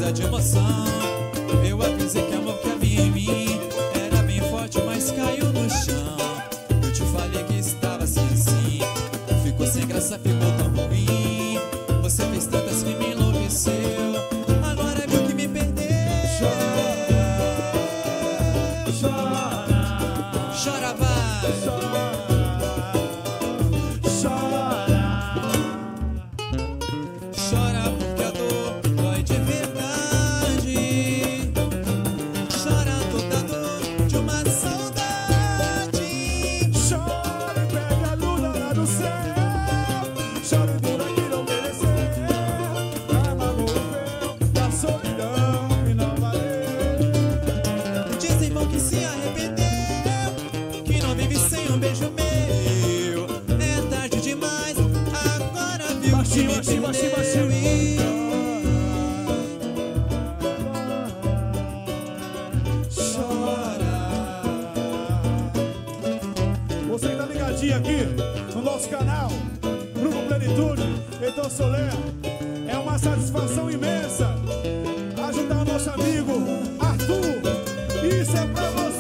precisa de emoção. Eu avisei que amor que havia em mim era bem forte, mas caiu no chão. Eu te falei que estava assim, assim. Ficou sem graça, ficou tão ruim. Você fez tantas que me enlouqueceu. Agora viu que me perdeu. Chora, chora, vai. Chora porque a dor dói de verdade. Chora toda a dor de uma saudade. Chora e pega a luna lá do céu. Chora por aqui não mereceu. Ama morreu da solidão e não valeu. Dizem irmão que se arrependeu, que não vive sem um beijo meu. É tarde demais, agora viu que me Baixinho, baixinho, perdeu. baixinho. Você que tá ligadinho aqui no nosso canal, Grupo Plenitude, Heitor Soler, é uma satisfação imensa ajudar o nosso amigo Arthur. Isso é pra você.